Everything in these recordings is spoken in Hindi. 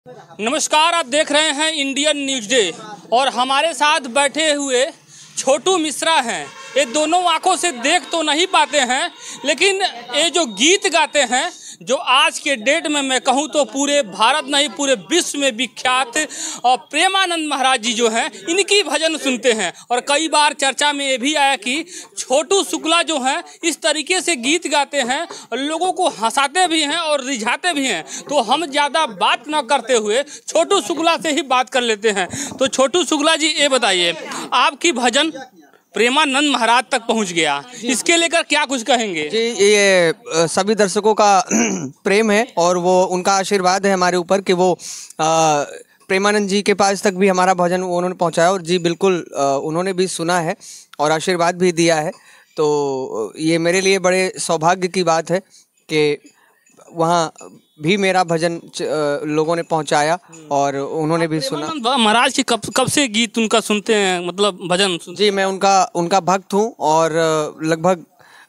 नमस्कार, आप देख रहे हैं इंडियन न्यूज डे और हमारे साथ बैठे हुए छोटू मिश्रा हैं। ये दोनों आंखों से देख तो नहीं पाते हैं, लेकिन ये जो गीत गाते हैं, जो आज के डेट में मैं कहूँ तो पूरे भारत नहीं पूरे विश्व में विख्यात और प्रेमानंद महाराज जी जो हैं, इनकी भजन सुनते हैं। और कई बार चर्चा में ये भी आया कि छोटू शुक्ला जो हैं इस तरीके से गीत गाते हैं, लोगों को हंसाते भी हैं और रिझाते भी हैं। तो हम ज़्यादा बात न करते हुए छोटू शुक्ला से ही बात कर लेते हैं। तो छोटू शुक्ला जी, ये बताइए, आपकी भजन प्रेमानंद महाराज तक पहुंच गया, इसके लेकर क्या कुछ कहेंगे? जी, ये सभी दर्शकों का प्रेम है और वो उनका आशीर्वाद है हमारे ऊपर कि वो प्रेमानंद जी के पास तक भी हमारा भजन उन्होंने पहुंचाया। और जी बिल्कुल, उन्होंने भी सुना है और आशीर्वाद भी दिया है। तो ये मेरे लिए बड़े सौभाग्य की बात है कि वहाँ भी मेरा भजन लोगों ने पहुंचाया और उन्होंने भी सुना। महाराज की कब से गीत उनका सुनते हैं, मतलब भजन सुनते? जी, मैं उनका भक्त हूं और लगभग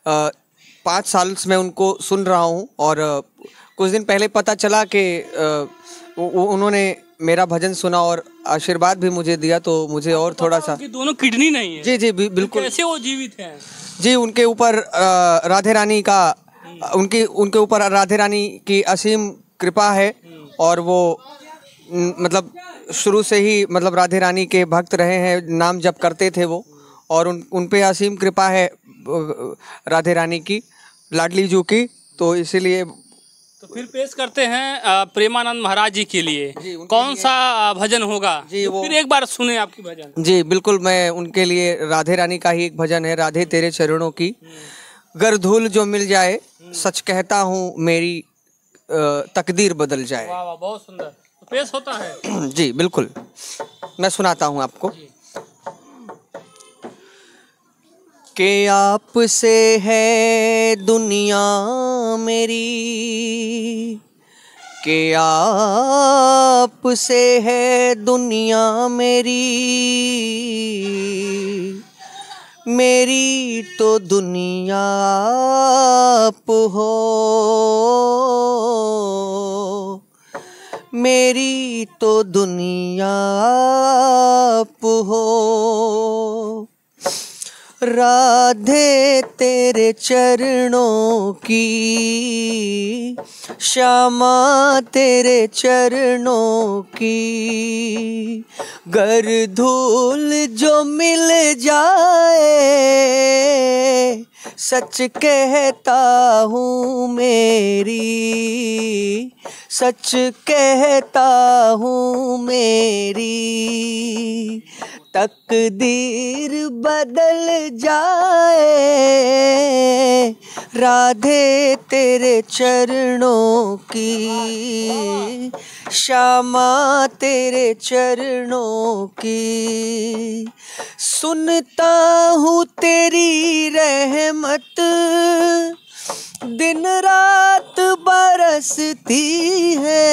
5 साल से मैं उनको सुन रहा हूं। और कुछ दिन पहले पता चला कि उन्होंने मेरा भजन सुना और आशीर्वाद भी मुझे दिया, तो मुझे और थोड़ा सा। दोनों किडनी नहीं है? जी बिल्कुल। कैसे वो जीवित हैं? जी, उनके ऊपर राधे रानी का उनके ऊपर राधे रानी की असीम कृपा है और वो मतलब शुरू से ही मतलब राधे रानी के भक्त रहे हैं, नाम जप करते थे वो। और उन पे असीम कृपा है राधे रानी की, लाडली जू की। तो इसीलिए तो फिर पेश करते हैं प्रेमानंद महाराज जी के लिए कौन सा भजन होगा जी? तो फिर एक बार सुने आपकी भजन। जी बिल्कुल, मैं उनके लिए राधे रानी का ही एक भजन है, राधे तेरे चरणों की। गर धूल जो मिल जाए, सच कहता हूँ मेरी तकदीर बदल जाए। वाह वाह, बहुत सुंदर। तो पेश होता है? जी बिल्कुल, मैं सुनाता हूँ आपको। के आपसे है दुनिया मेरी, के आपसे है दुनिया मेरी, मेरी तो दुनिया आप हो, मेरी तो दुनिया आप हो। राधे तेरे चरणों की, श्यामा तेरे चरणों की। गर धूल जो मिल जाए, सच कहता हूँ मेरी, सच कहता हूँ मेरी। तकदीर बदल जाए, राधे तेरे चरणों की, श्यामा तेरे चरणों की। सुनता हूँ तेरी रहमत, दिन रात बरसती है।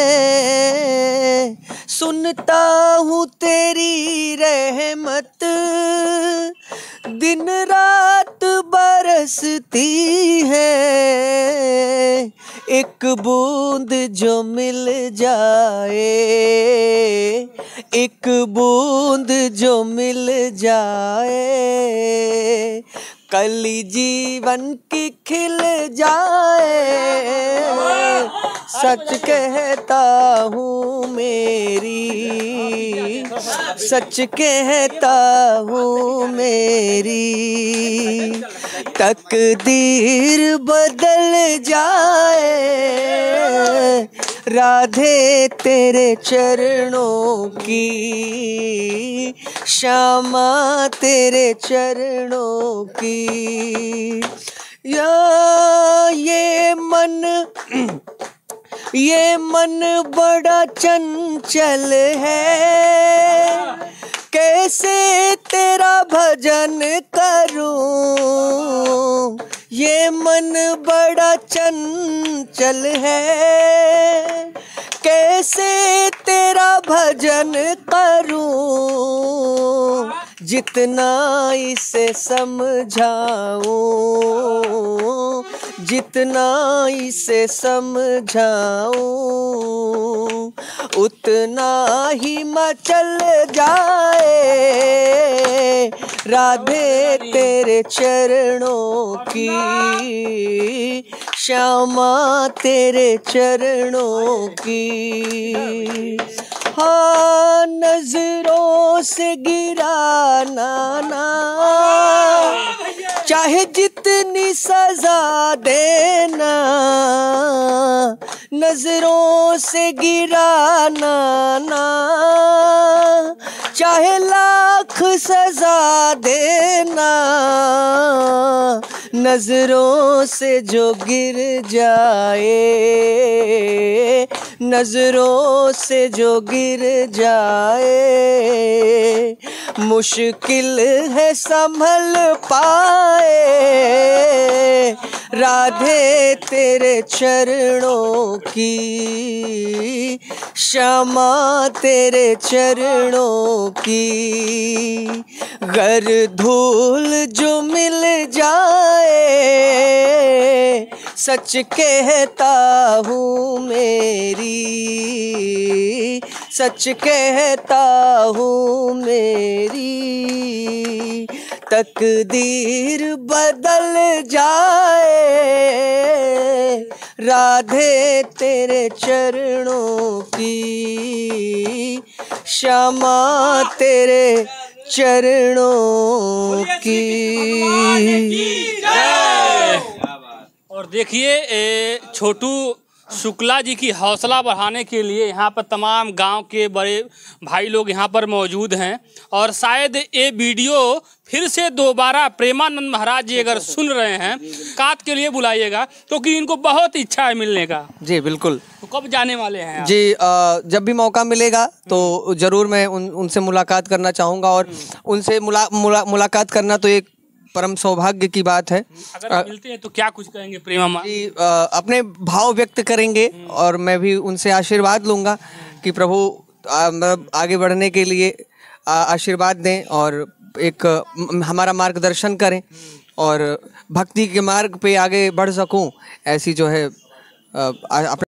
सुनता हूँ तेरी रहमत, दिन रात बरसती है। एक बूंद जो मिल जाए, एक बूंद जो मिल जाए, कली जीवन की खिल जाए। सच कहता हूँ मेरी, सच कहता हूँ मेरी। तकदीर बदल जाए, राधे तेरे चरणों की, श्यामा तेरे चरणों की। ये मन बड़ा चंचल है, कैसे तेरा भजन करूं। ये मन बड़ा चंचल है, कैसे तेरा भजन करूं। जितना इसे समझाऊं, जितना इसे समझाऊं, उतना ही मचल जाए राधे तेरे चरणों की, श्यामा तेरे चरणों की। हाँ, नजरों से गिराना ना, चाहे जितनी सजा देना, नजरों से गिराना ना, चाहे लाख सजा देना, नजरों से जो गिर जाए, नजरों से जो गिर जाए, मुश्किल है संभल पाए राधे तेरे चरणों की, श्यामा तेरे चरणों की। गर धूल जो मिल जाए, सच कहता हूँ मेरी, सच कहता हूँ मेरी, तकदीर बदल जाए राधे तेरे चरणों की, श्यामा तेरे चरणों की। और देखिए छोटू शुक्ला जी की हौसला बढ़ाने के लिए यहाँ पर तमाम गांव के बड़े भाई लोग यहाँ पर मौजूद हैं, और शायद ये वीडियो फिर से दोबारा प्रेमानंद महाराज जी अगर सुन रहे हैं, कात के लिए बुलाइएगा, क्योंकि इनको बहुत इच्छा है मिलने का। जी बिल्कुल। तो कब जाने वाले हैं आप? जी जब भी मौका मिलेगा तो ज़रूर मैं उनसे मुलाकात करना चाहूँगा, और उनसे मुलाकात करना तो एक परम सौभाग्य की बात है। अगर मिलते हैं तो क्या कुछ कहेंगे प्रेमा जी? अपने भाव व्यक्त करेंगे, और मैं भी उनसे आशीर्वाद लूँगा कि प्रभु आगे बढ़ने के लिए आशीर्वाद दें, और एक हमारा मार्गदर्शन करें, और भक्ति के मार्ग पे आगे बढ़ सकूं, ऐसी जो है